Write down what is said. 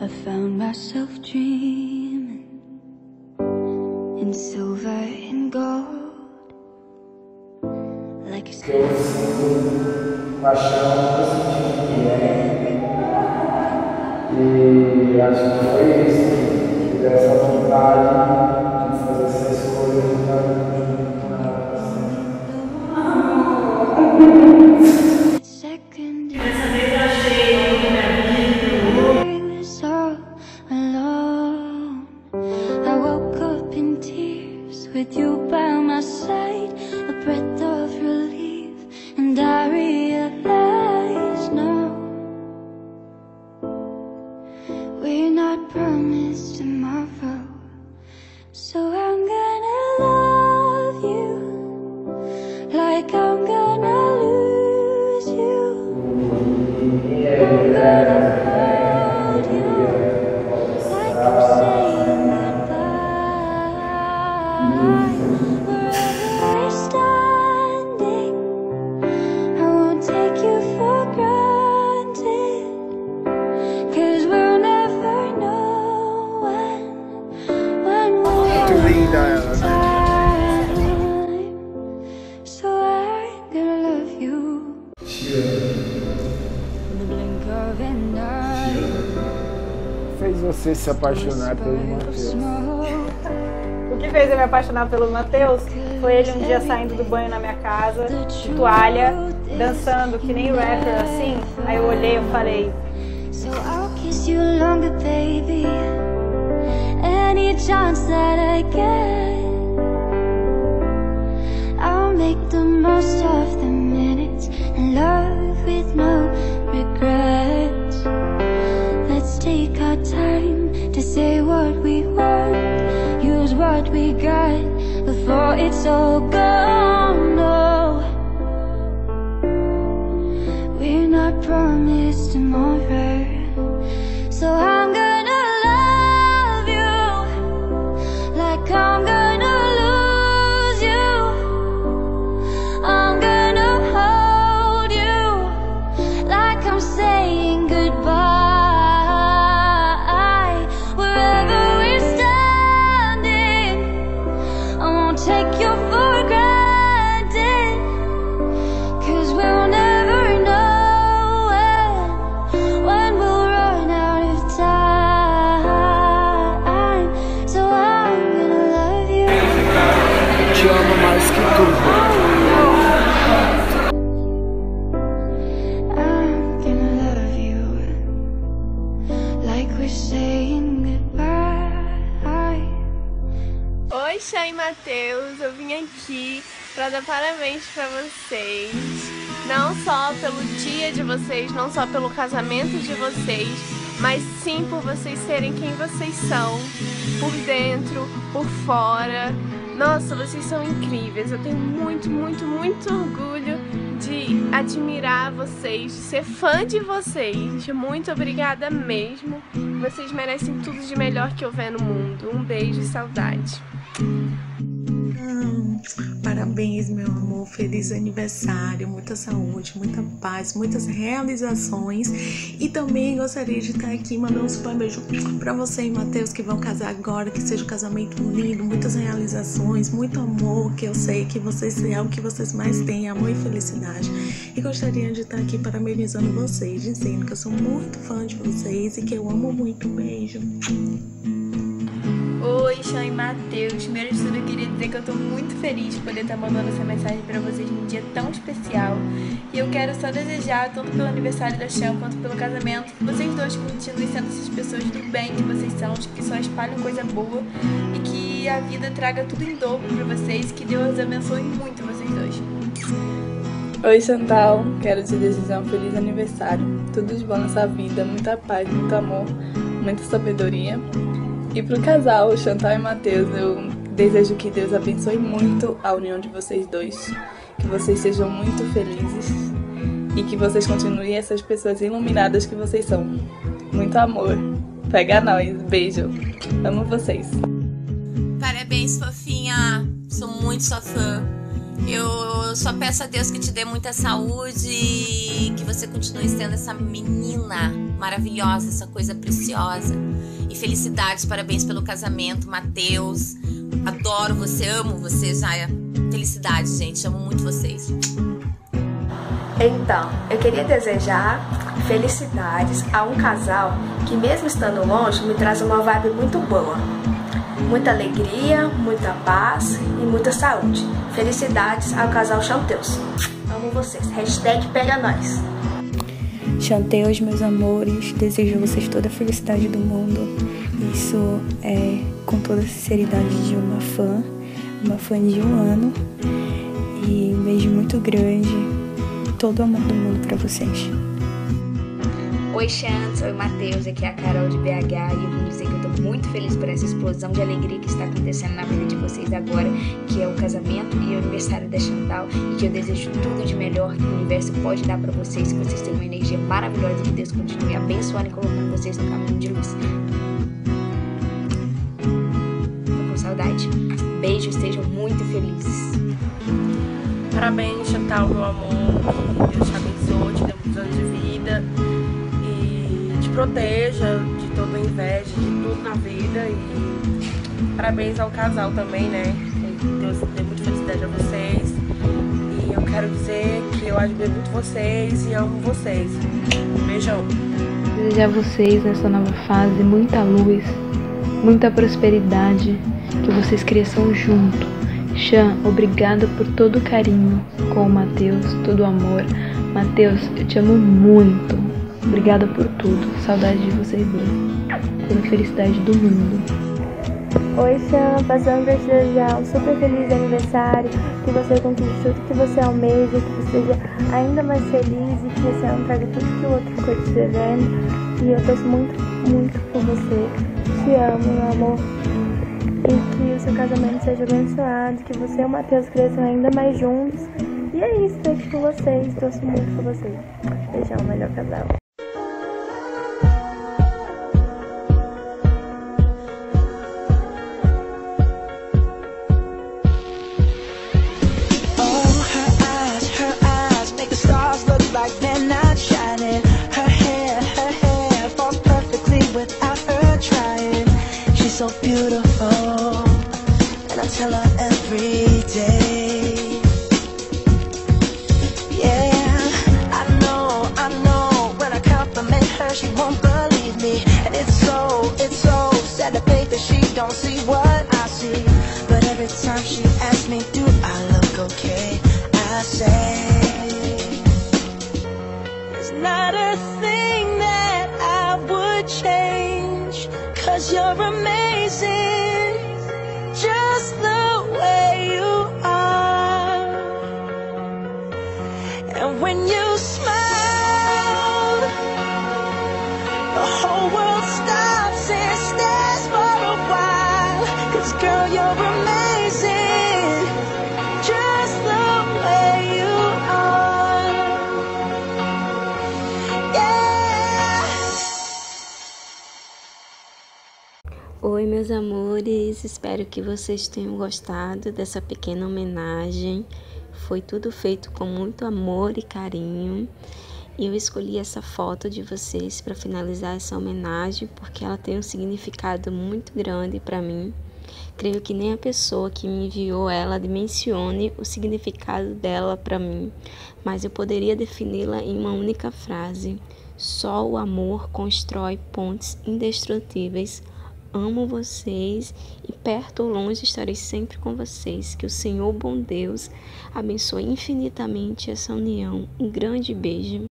I found myself dreaming in silver and gold, like a Eu sinto paixão, eu senti que e acho que foi isso, que dessa vontade de fazer essas coisas e estar junto com ela para second. Dessa vez eu achei I was all alone. I woke up in tears with you by my side, a breath of relief, and I realized no, we're not promised tomorrow. So I'm gonna love you like I'm gonna lose you. I'm gonna hold you like I'm saying goodbye. Wherever we're standing, I won't take you for granted, 'cause we'll never know when we'll muito linda ela, né? time. So I'm gonna love you Te amo. in the blink of an eye. Fez você se apaixonar pelo Matheus. O que fez eu me apaixonar pelo Matheus foi ele um dia saindo do banho na minha casa, de toalha, dançando que nem rapper assim. Aí eu olhei e falei, So I'll kiss you longer, baby, any chance that I get. I'll make the most of the minutes and love with no regrets. Let's take our time to say what we want, use what we got before it's all gone. No, we're not promised tomorrow. So I'm gonna love you like I'm gonna lose you. I'm gonna hold you like I'm saying goodbye. Wherever we're standing, I won't take you for granted, 'cause we'll never know when we'll run out of time. So I'm gonna love you. Te amo mais que tudo. I'm gonna love you like we're saying goodbye. Oi, Chay e Matheus, eu vim aqui para dar parabéns para vocês, não só pelo dia de vocês, não só pelo casamento de vocês, mas sim por vocês serem quem vocês são, por dentro, por fora. Nossa, vocês são incríveis, eu tenho muito, muito, muito orgulho de admirar vocês, de ser fã de vocês. Muito obrigada mesmo, vocês merecem tudo de melhor que houver no mundo. Um beijo e saudade. Parabéns, meu amor, feliz aniversário, muita saúde, muita paz, muitas realizações. E também gostaria de estar aqui mandando um super beijo pra você e Matheus, que vão casar agora, que seja um casamento lindo, muitas realizações, muito amor, que eu sei que vocês é o que vocês mais têm, amor e felicidade. E gostaria de estar aqui parabenizando vocês, dizendo que eu sou muito fã de vocês e que eu amo muito. Beijo. Oi, Chay e Matheus. Primeiro de tudo, eu queria dizer que eu tô muito feliz de poder estar mandando essa mensagem pra vocês num dia tão especial. E eu quero só desejar, tanto pelo aniversário da Chay quanto pelo casamento, que vocês dois continuem sendo essas pessoas do bem que vocês são, que só espalham coisa boa e que a vida traga tudo em dobro pra vocês e que Deus abençoe muito vocês dois. Oi, Chantal, quero te desejar um feliz aniversário, tudo de bom nessa vida, muita paz, muito amor, muita sabedoria. E pro casal, Chantal e Matheus, eu desejo que Deus abençoe muito a união de vocês dois, que vocês sejam muito felizes e que vocês continuem essas pessoas iluminadas que vocês são. Muito amor, pega nós, beijo, amo vocês. Parabéns, fofinha, sou muito sua fã. Eu só peço a Deus que te dê muita saúde e que você continue sendo essa menina maravilhosa, essa coisa preciosa. E felicidades, parabéns pelo casamento, Matheus. Adoro você, amo você, Jaya. Felicidades, gente, amo muito vocês. Então, eu queria desejar felicidades a um casal que, mesmo estando longe, me traz uma vibe muito boa. Muita alegria, muita paz e muita saúde. Felicidades ao casal Chanteus. Amo vocês. Hashtag pega nós. Chanteus, meus amores, desejo a vocês toda a felicidade do mundo. Isso é com toda a sinceridade de uma fã de 1 ano. E um beijo muito grande, todo o amor do mundo pra vocês. Oi, Chants, oi, Matheus, aqui é a Carol de BH e eu vim dizer que eu tô muito feliz por essa explosão de alegria que está acontecendo na vida de vocês agora, que é o casamento e o aniversário da Chantal, e que eu desejo tudo de melhor que o universo pode dar pra vocês, que vocês tenham uma energia maravilhosa e que Deus continue abençoando e colocando vocês no caminho de luz. Tô com saudade. Beijo, estejam muito felizes. Parabéns, Chantal, meu amor. Que Deus te abençoe, te dê muitos anos de vida e te proteja de toda a inveja, de tudo na vida. E parabéns ao casal também, né? Que Deus dê muita felicidade a vocês. E eu quero dizer que eu admiro muito vocês e amo vocês. Beijão. Desejar a vocês nessa nova fase muita luz, muita prosperidade, que vocês cresçam junto. Chan, obrigada por todo o carinho com o Matheus, todo o amor. Matheus, eu te amo muito. Obrigada por tudo. Saudade de vocês dois. Toda a felicidade do mundo. Oi, Chan, passando para te desejar um super feliz aniversário, que você conquiste tudo que você almeja, que você seja ainda mais feliz e que esse ano traga tudo que o outro ficou te devendo. E eu torço muito, muito por você. Te amo, meu amor. E que o seu casamento seja abençoado, que você e o Matheus cresçam ainda mais juntos. E é isso, tô aqui com vocês, torço muito por vocês. Beijão, melhor casal. So beautiful, and I tell her every day. Yeah, I know, when I compliment her, she won't believe me. And it's so sad to think that she don't see what I see. But every time she asks me, do I look okay? I say, there's not a thing that I would change, 'cause you're amazing, just the way you are. And when you smile, the whole world stops and stares for a while. 'Cause girl, you're amazing, just the way you are. Yeah. Oi, meus amores, espero que vocês tenham gostado dessa pequena homenagem. Foi tudo feito com muito amor e carinho. E eu escolhi essa foto de vocês para finalizar essa homenagem porque ela tem um significado muito grande para mim. Creio que nem a pessoa que me enviou ela dimensione o significado dela para mim, mas eu poderia defini-la em uma única frase: só o amor constrói pontes indestrutíveis. Amo vocês e perto ou longe estarei sempre com vocês. Que o Senhor, bom Deus, abençoe infinitamente essa união. Um grande beijo.